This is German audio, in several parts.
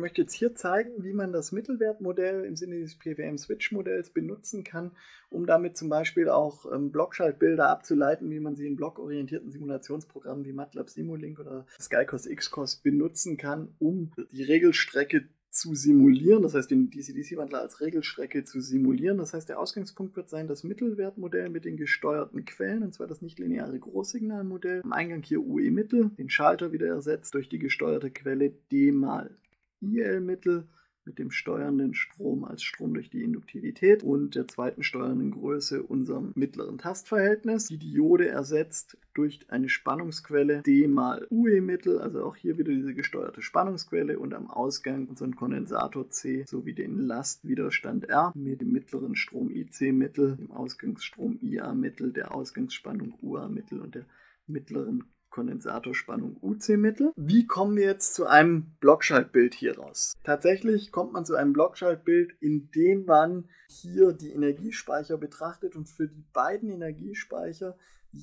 möchte jetzt hier zeigen, wie man das Mittelwertmodell im Sinne des PWM-Switch-Modells benutzen kann, um damit zum Beispiel auch Blockschaltbilder abzuleiten, wie man sie in blockorientierten Simulationsprogrammen wie MATLAB Simulink oder SkyCos XCOS benutzen kann, um die Regelstrecke zu simulieren, das heißt den DC-DC-Wandler als Regelstrecke zu simulieren. Das heißt, der Ausgangspunkt wird sein, das Mittelwertmodell mit den gesteuerten Quellen, und zwar das nichtlineare Großsignalmodell. Am Eingang hier UE-Mittel, den Schalter wieder ersetzt durch die gesteuerte Quelle D mal IL-Mittel mit dem steuernden Strom als Strom durch die Induktivität und der zweiten steuernden Größe unserem mittleren Tastverhältnis. Die Diode ersetzt durch eine Spannungsquelle D mal UE-Mittel, also auch hier wieder diese gesteuerte Spannungsquelle, und am Ausgang unseren Kondensator C sowie den Lastwiderstand R mit dem mittleren Strom IC-Mittel, dem Ausgangsstrom IA-Mittel, der Ausgangsspannung UA-Mittel und der mittleren Kondensatorspannung UC-Mittel. Wie kommen wir jetzt zu einem Blockschaltbild hier raus? Tatsächlich kommt man zu einem Blockschaltbild, indem man hier die Energiespeicher betrachtet und für die beiden Energiespeicher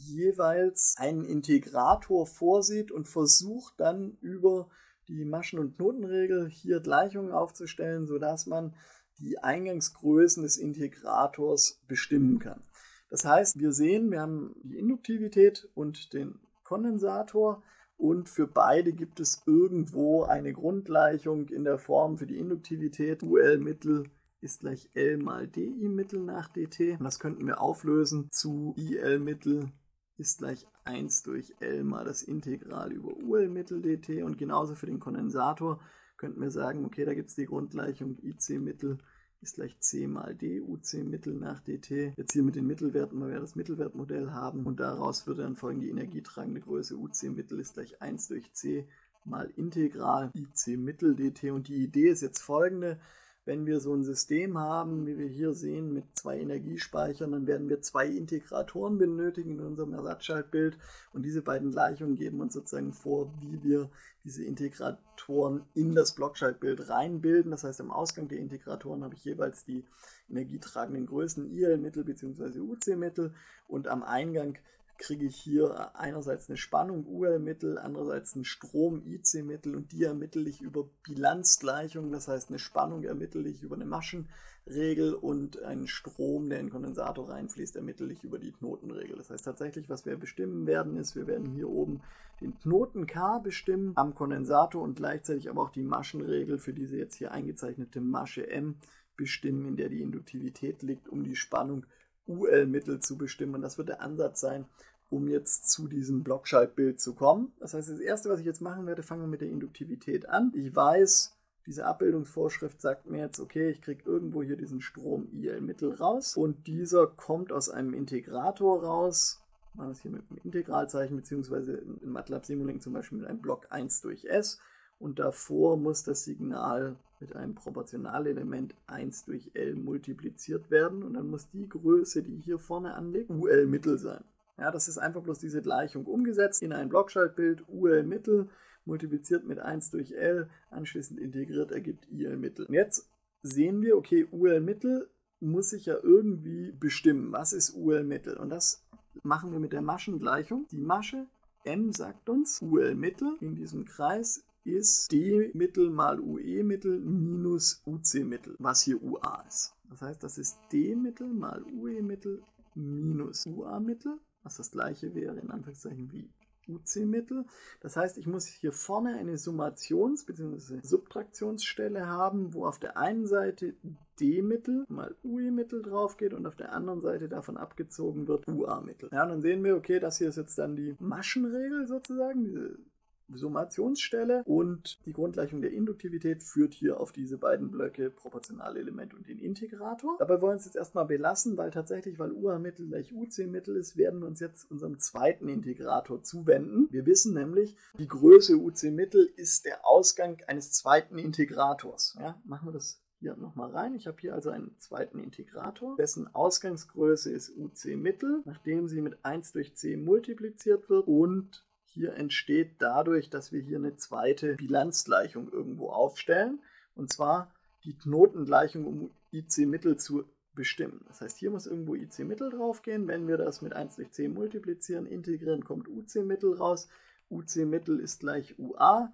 jeweils einen Integrator vorsieht und versucht dann über die Maschen- und Knotenregel hier Gleichungen aufzustellen, sodass man die Eingangsgrößen des Integrators bestimmen kann. Das heißt, wir sehen, wir haben die Induktivität und den Kondensator und für beide gibt es irgendwo eine Grundgleichung in der Form für die Induktivität. UL-Mittel ist gleich L mal DI-Mittel nach dt. Und das könnten wir auflösen zu IL-Mittel ist gleich 1 durch L mal das Integral über UL-Mittel dt. Und genauso für den Kondensator könnten wir sagen, okay, da gibt es die Grundgleichung IC-Mittel ist gleich C mal D, UC-Mittel nach dt. Jetzt hier mit den Mittelwerten, weil wir das Mittelwertmodell haben. Und daraus würde dann folgen, die energietragende Größe UC-Mittel ist gleich 1 durch C mal Integral IC-Mittel dt. Und die Idee ist jetzt folgende. Wenn wir so ein System haben, wie wir hier sehen, mit zwei Energiespeichern, dann werden wir zwei Integratoren benötigen in unserem Ersatzschaltbild. Und diese beiden Gleichungen geben uns sozusagen vor, wie wir diese Integratoren in das Blockschaltbild reinbilden. Das heißt, am Ausgang der Integratoren habe ich jeweils die energietragenden Größen IL-Mittel bzw. UC-Mittel und am Eingang kriege ich hier einerseits eine Spannung UL-Mittel, andererseits einen Strom IC-Mittel und die ermittle ich über Bilanzgleichungen, das heißt eine Spannung ermittle ich über eine Maschenregel und einen Strom, der in den Kondensator reinfließt, ermittle ich über die Knotenregel. Das heißt tatsächlich, was wir bestimmen werden, ist, wir werden hier oben den Knoten K bestimmen am Kondensator und gleichzeitig aber auch die Maschenregel für diese jetzt hier eingezeichnete Masche M bestimmen, in der die Induktivität liegt, um die Spannung UL-Mittel zu bestimmen. Und das wird der Ansatz sein, um jetzt zu diesem Blockschaltbild zu kommen. Das heißt, das erste, was ich jetzt machen werde, fangen wir mit der Induktivität an. Ich weiß, diese Abbildungsvorschrift sagt mir jetzt, okay, ich kriege irgendwo hier diesen Strom IL-Mittel raus und dieser kommt aus einem Integrator raus. Wir machen das hier mit einem Integralzeichen, beziehungsweise in MATLAB Simulink zum Beispiel mit einem Block 1 durch S. Und davor muss das Signal mit einem Proportionalelement 1 durch L multipliziert werden. Und dann muss die Größe, die hier vorne anliegt, UL-Mittel sein. Ja, das ist einfach bloß diese Gleichung umgesetzt in ein Blockschaltbild. UL-Mittel multipliziert mit 1 durch L, anschließend integriert, ergibt IL-Mittel. Und jetzt sehen wir, okay, UL-Mittel muss ich ja irgendwie bestimmen. Was ist UL-Mittel? Und das machen wir mit der Maschengleichung. Die Masche M sagt uns, UL-Mittel in diesem Kreis ist D-Mittel mal UE-Mittel minus UC-Mittel, was hier UA ist. Das heißt, das ist D-Mittel mal UE-Mittel minus UA-Mittel, was das gleiche wäre in Anführungszeichen wie UC-Mittel. Das heißt, ich muss hier vorne eine Summations- bzw. Subtraktionsstelle haben, wo auf der einen Seite D-Mittel mal UE-Mittel drauf geht und auf der anderen Seite davon abgezogen wird UA-Mittel. Ja, und dann sehen wir, okay, das hier ist jetzt dann die Maschenregel sozusagen, diese Summationsstelle und die Grundgleichung der Induktivität führt hier auf diese beiden Blöcke Proportionalelement und den Integrator. Dabei wollen wir es jetzt erstmal belassen, weil tatsächlich, weil UA-Mittel gleich UC-Mittel ist, werden wir uns jetzt unserem zweiten Integrator zuwenden. Wir wissen nämlich, die Größe UC-Mittel ist der Ausgang eines zweiten Integrators. Ja, machen wir das hier nochmal rein. Ich habe hier also einen zweiten Integrator, dessen Ausgangsgröße ist UC-Mittel, nachdem sie mit 1 durch C multipliziert wird und hier entsteht dadurch, dass wir hier eine zweite Bilanzgleichung irgendwo aufstellen, und zwar die Knotengleichung, um IC-Mittel zu bestimmen. Das heißt, hier muss irgendwo IC-Mittel draufgehen. Wenn wir das mit 1 durch C multiplizieren, integrieren, kommt UC-Mittel raus. UC-Mittel ist gleich UA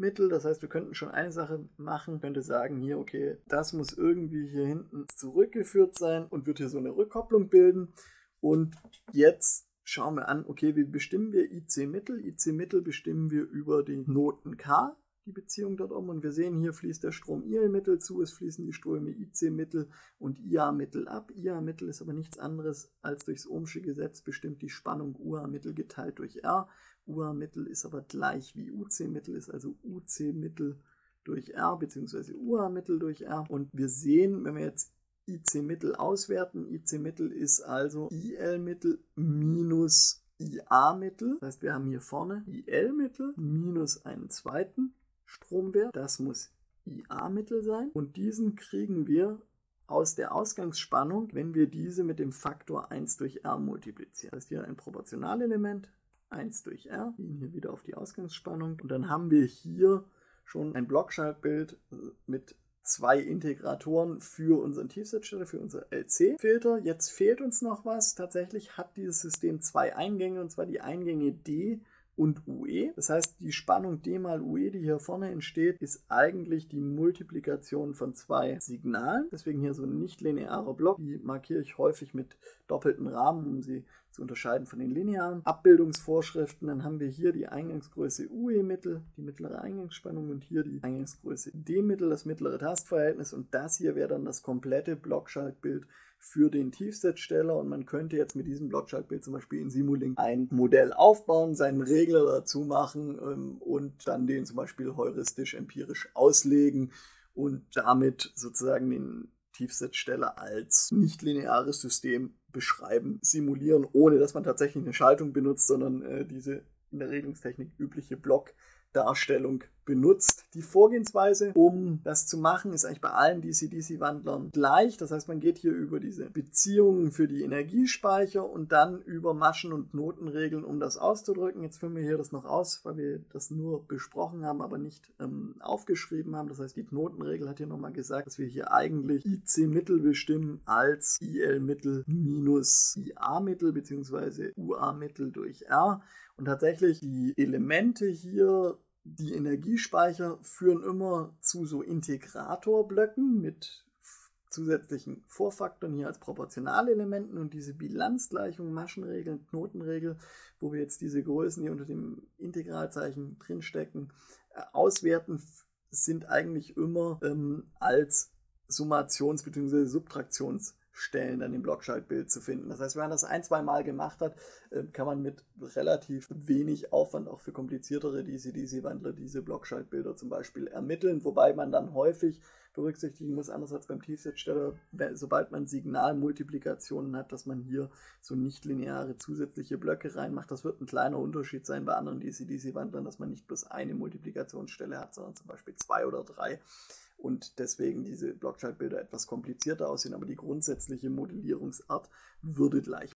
IC-Mittel. Das heißt, wir könnten schon eine Sache machen, könnte sagen, hier, okay, das muss irgendwie hier hinten zurückgeführt sein und wird hier so eine Rückkopplung bilden. Und jetzt schauen wir an, okay, wie bestimmen wir IC-Mittel? IC-Mittel bestimmen wir über die Noten K, die Beziehung dort oben. Und wir sehen, hier fließt der Strom IL-Mittel zu, es fließen die Ströme IC-Mittel und IA-Mittel ab. IA-Mittel ist aber nichts anderes als durchs Ohmsche Gesetz bestimmt die Spannung UA-Mittel geteilt durch R. UA-Mittel ist aber gleich wie UC-Mittel, ist also UC-Mittel durch R bzw. UA-Mittel durch R. Und wir sehen, wenn wir jetzt IC-Mittel auswerten, IC-Mittel ist also IL-Mittel minus IA-Mittel. Das heißt, wir haben hier vorne IL-Mittel minus einen zweiten Stromwert. Das muss IA-Mittel sein. Und diesen kriegen wir aus der Ausgangsspannung, wenn wir diese mit dem Faktor 1 durch R multiplizieren. Das heißt, hier ein Proportionalelement, 1 durch R, gehen hier wieder auf die Ausgangsspannung. Und dann haben wir hier schon ein Blockschaltbild mit 2 Integratoren für unseren Tiefsetzsteller, für unser LC-Filter. Jetzt fehlt uns noch was. Tatsächlich hat dieses System 2 Eingänge, und zwar die Eingänge D und UE. Das heißt, die Spannung D mal UE, die hier vorne entsteht, ist eigentlich die Multiplikation von 2 Signalen. Deswegen hier so ein nicht-linearer Block. Die markiere ich häufig mit doppelten Rahmen, um sie zu unterscheiden von den linearen Abbildungsvorschriften. Dann haben wir hier die Eingangsgröße UE-Mittel, die mittlere Eingangsspannung, und hier die Eingangsgröße D-Mittel, das mittlere Tastverhältnis, und das hier wäre dann das komplette Blockschaltbild für den Tiefsetzsteller. Und man könnte jetzt mit diesem Blockschaltbild zum Beispiel in Simulink ein Modell aufbauen, seinen Regler dazu machen und dann den zum Beispiel heuristisch empirisch auslegen und damit sozusagen den Tiefsetzsteller als nicht-lineares System beschreiben, simulieren, ohne dass man tatsächlich eine Schaltung benutzt, sondern diese in der Regelungstechnik übliche Blockdarstellung benutzt. Die Vorgehensweise, um das zu machen, ist eigentlich bei allen DC-DC-Wandlern gleich. Das heißt, man geht hier über diese Beziehungen für die Energiespeicher und dann über Maschen- und Notenregeln, um das auszudrücken. Jetzt führen wir hier das noch aus, weil wir das nur besprochen haben, aber nicht aufgeschrieben haben. Das heißt, die Knotenregel hat hier nochmal gesagt, dass wir hier eigentlich IC-Mittel bestimmen als IL-Mittel minus IA-Mittel bzw. UA-Mittel durch R. Und tatsächlich die Elemente hier, die Energiespeicher, führen immer zu so Integratorblöcken mit zusätzlichen Vorfaktoren hier als Proportionalelementen, und diese Bilanzgleichung, Maschenregel, Knotenregel, wo wir jetzt diese Größen hier unter dem Integralzeichen drinstecken, auswerten, sind eigentlich immer als Summations- bzw. Subtraktionsstellen dann im Blockschaltbild zu finden. Das heißt, wenn man das 1-2 Mal gemacht hat, kann man mit relativ wenig Aufwand auch für kompliziertere DC-DC-Wandler diese Blockschaltbilder zum Beispiel ermitteln, wobei man dann häufig berücksichtigen muss, anders als beim Tiefsetzsteller, sobald man Signalmultiplikationen hat, dass man hier so nicht-lineare zusätzliche Blöcke reinmacht. Das wird ein kleiner Unterschied sein bei anderen DC-DC-Wandlern, dass man nicht bloß eine Multiplikationsstelle hat, sondern zum Beispiel 2 oder 3. Und deswegen diese Blockschaltbilder etwas komplizierter aussehen, aber die grundsätzliche Modellierungsart würde gleich